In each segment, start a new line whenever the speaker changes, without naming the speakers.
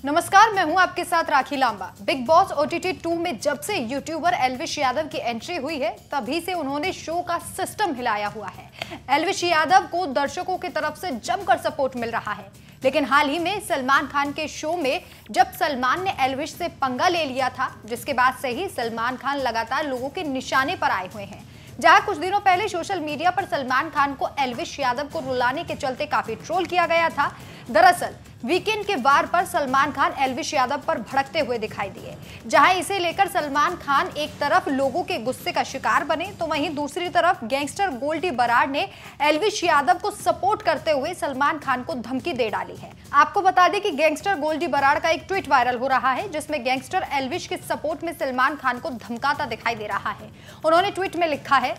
नमस्कार, मैं हूं आपके साथ Rakhi Lamba. Bigg Boss OTT 2 में जब से यूट्यूबर एल्विश यादव की एंट्री हुई है तभी से उन्होंने शो का सिस्टम हिलाया हुआ है। एल्विश यादव को दर्शकों की तरफ से जमकर सपोर्ट मिल रहा है, लेकिन हाल ही में सलमान खान के शो में जब सलमान ने एल्विश से पंगा ले लिया था, जिसके बाद से ही सलमान खान लगातार लोगों के निशाने पर आए हुए हैं। जहां कुछ दिनों पहले सोशल मीडिया पर सलमान खान को एल्विश यादव को रुलाने के चलते काफी ट्रोल किया गया था। दरअसल वीकेंड के वार पर सलमान खान एल्विश यादव पर भड़कते हुए दिखाई दिए, जहां इसे लेकर सलमान खान एक तरफ लोगों के गुस्से का शिकार बने तो वहीं दूसरी तरफ गैंगस्टर गोल्डी बराड़ ने एल्विश यादव को सपोर्ट करते हुए सलमान खान को धमकी दे डाली है। आपको बता दें कि गैंगस्टर गोल्डी बराड़ का एक ट्वीट वायरल हो रहा है, जिसमें गैंगस्टर एल्विश के सपोर्ट में सलमान खान को धमकाता दिखाई दे रहा है। उन्होंने ट्वीट में लिखा है,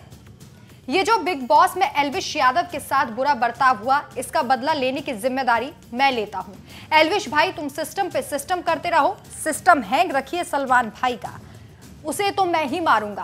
ये जो बिग बॉस में एल्विश यादव के साथ बुरा बर्ताव हुआ, इसका बदला लेने की जिम्मेदारी मैं लेता हूं। एल्विश भाई, तुम सिस्टम पे सिस्टम करते रहो, सिस्टम हैंग रखिए सलमान भाई का, उसे तो मैं ही मारूंगा।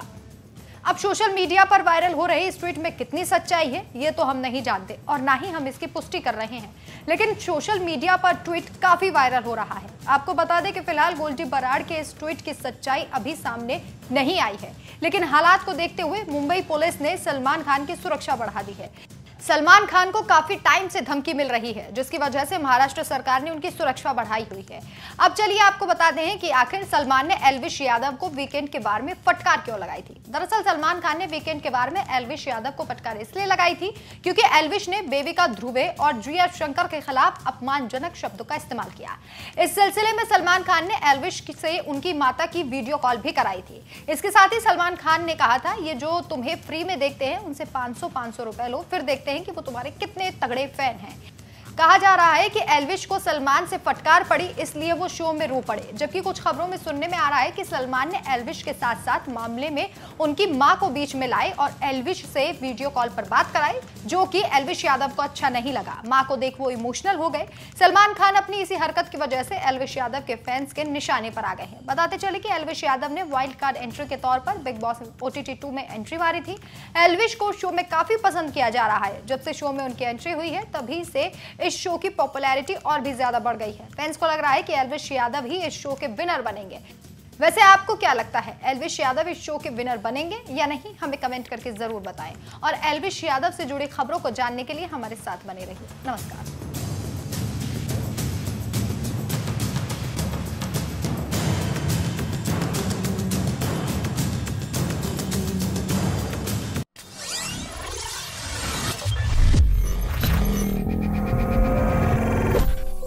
अब सोशल मीडिया पर वायरल हो रहे इस ट्वीट में कितनी सच्चाई है ये तो हम नहीं जानते और ना ही हम इसकी पुष्टि कर रहे हैं, लेकिन सोशल मीडिया पर ट्वीट काफी वायरल हो रहा है। आपको बता दें कि फिलहाल गोल्डी बराड़ के इस ट्वीट की सच्चाई अभी सामने नहीं आई है, लेकिन हालात को देखते हुए मुंबई पुलिस ने सलमान खान की सुरक्षा बढ़ा दी है। सलमान खान को काफी टाइम से धमकी मिल रही है, जिसकी वजह से महाराष्ट्र सरकार ने उनकी सुरक्षा बढ़ाई हुई है। अब चलिए आपको बताते हैं कि आखिर सलमान ने एल्विश यादव को वीकेंड के वार में फटकार क्यों लगाई थी। दरअसल सलमान खान ने वीकेंड के वार में एल्विश यादव को फटकार इसलिए लगाई थी क्योंकि एल्विश ने बेबिका ध्रुवे और जिया शंकर के खिलाफ अपमानजनक शब्दों का इस्तेमाल किया। इस सिलसिले में सलमान खान ने एल्विश से उनकी माता की वीडियो कॉल भी कराई थी। इसके साथ ही सलमान खान ने कहा था, ये जो तुम्हें फ्री में देखते हैं उनसे 500 रुपए लो, फिर देखते हैं कि वो तुम्हारे कितने तगड़े फैन हैं। कहा जा रहा है कि एल्विश को सलमान से फटकार पड़ी, इसलिए वो शो में रो पड़े, जबकि कुछ खबरों में सुनने में आ रहा है कि सलमान ने एल्विश के साथ साथ मामले में उनकी मां को बीच में लाए और एल्विश से वीडियो कॉल पर बात कराई, जो कि एल्विश यादव को अच्छा नहीं लगा। मां को देख वो इमोशनल हो गए। सलमान खान अपनी इसी हरकत की वजह से एल्विश यादव के फैंस के निशाने पर आ गए हैं। बताते चले कि एल्विश यादव ने वाइल्ड कार्ड एंट्री के तौर पर बिग बॉस OTT 2 में एंट्री मारी थी। एल्विश को शो में काफी पसंद किया जा रहा है। जब से शो में उनकी एंट्री हुई है तभी से इस शो की पॉपुलैरिटी और भी ज्यादा बढ़ गई है। फैंस को लग रहा है कि एल्विश यादव ही इस शो के विनर बनेंगे। वैसे आपको क्या लगता है, एल्विश यादव इस शो के विनर बनेंगे या नहीं? हमें कमेंट करके जरूर बताएं और एल्विश यादव से जुड़ी खबरों को जानने के लिए हमारे साथ बने रहिए। नमस्कार।